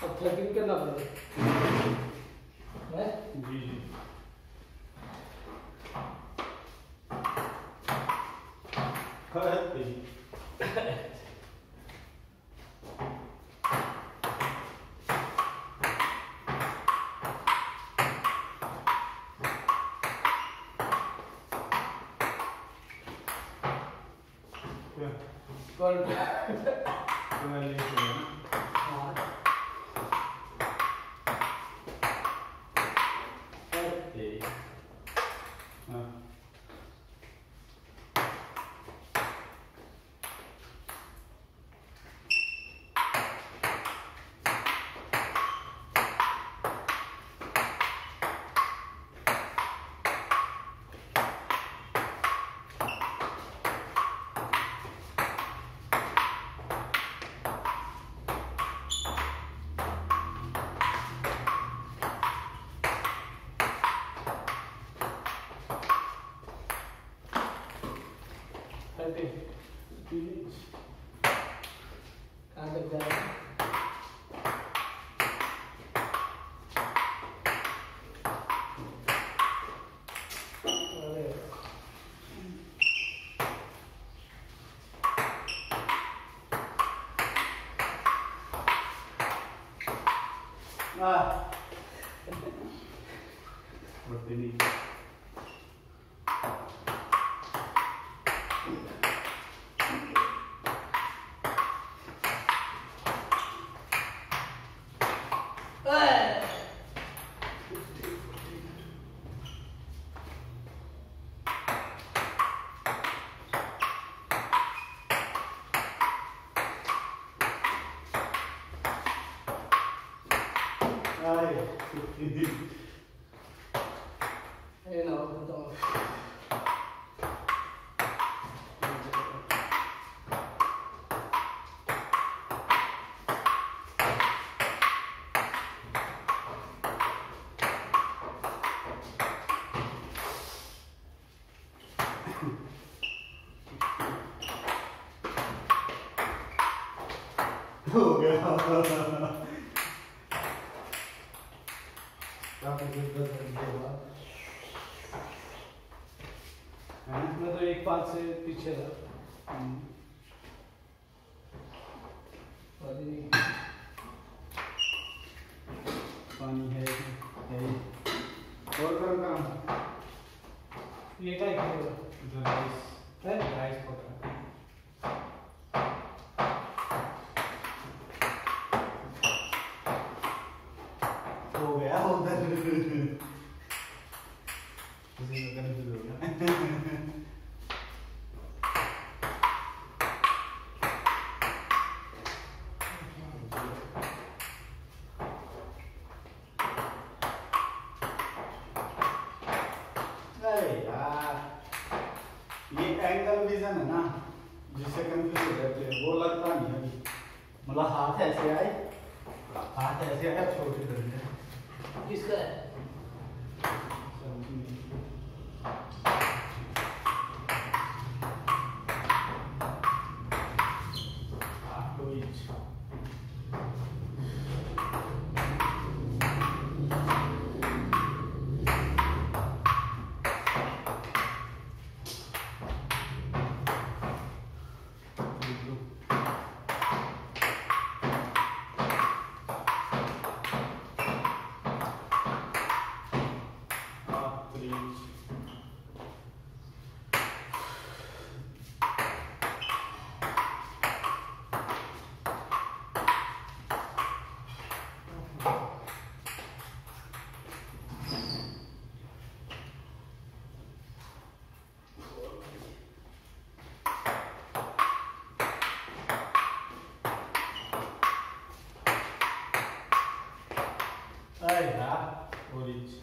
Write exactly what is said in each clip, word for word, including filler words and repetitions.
अब plug in करना पड़ेगा है जी जी खैर कौन तुम्हें ले चलो हाँ करते हाँ कहाँ तक जाएगा अरे ah seperti ini ay ini ये ना बताओ हो गया काफी कुछ कर सकते हो मैं तो एक पास से पीछे था पानी है है और करो काम ये क्या करेगा जो राइस है राइस पका हो गया उधर उसी को करने शुरू हो गया अरे यार ये एंगल विजन है ना जिससे कंफ्यूज हो जाते हैं वो लगता नहीं है अभी मतलब हाथ ऐसे आए हाथ ऐसे आया छोटे करके किसका है Ay, ya, orange.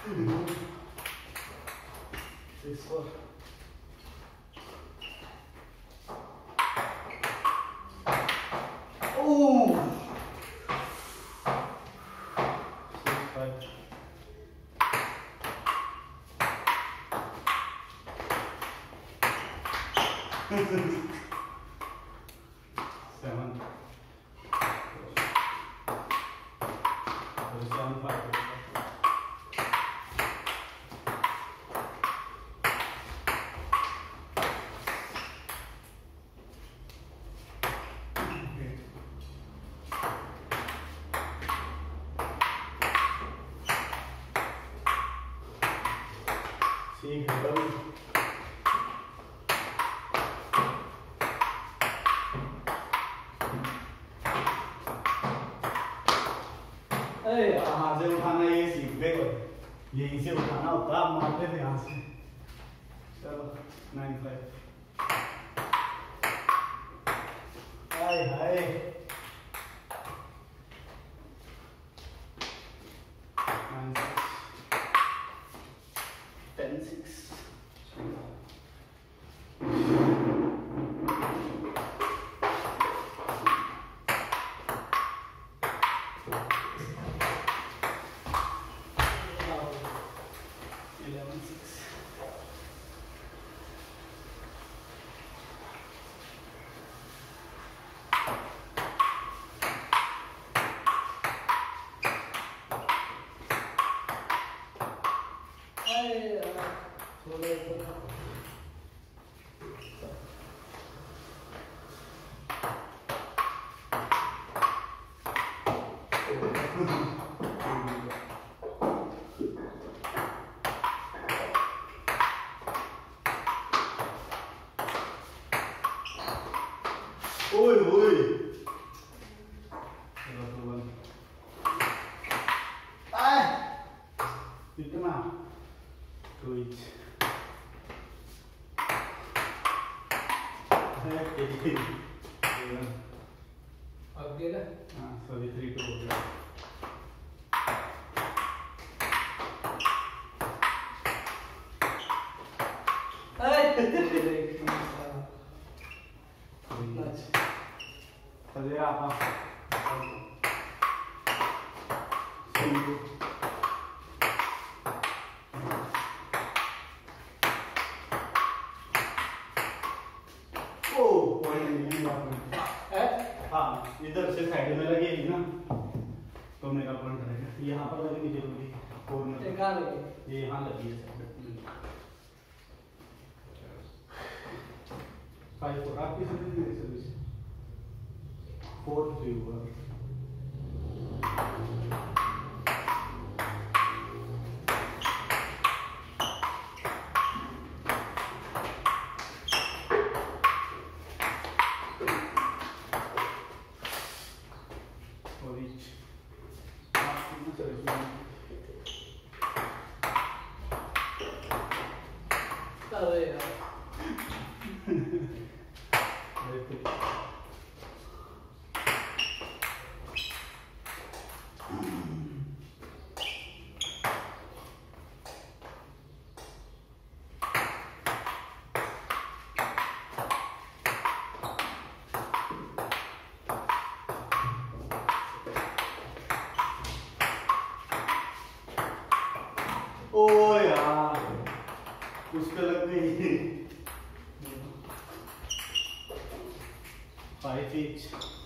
Six four. Oh. Six five. Seven. Seven five. ठीक है भाई। अरे यहाँ से उठाना ये सीख गए, यहीं से उठाना होता है, मारते थे यहाँ से। चलो nine five. Hi hi nine six ten six. eleven six. Ay, थोड़ा थोड़ा ओए ओए आए कितना टू इंच अब गेला हाँ सॉरी थ्री टू हो गया। चलिए आप ओ हाँ इधर से साइड में लगेगी ना तो मेरा पॉइंट रहेगा। यहाँ पर लगेगी जरूरी कॉर्नर ये यहाँ लगी है फाइव फोर आपकी सर्विस मेरी सर्विस फोर थ्री हुआ। और each आपकी सर्विस अरे यार ओ यार उस पे लग गई फाइव इंच।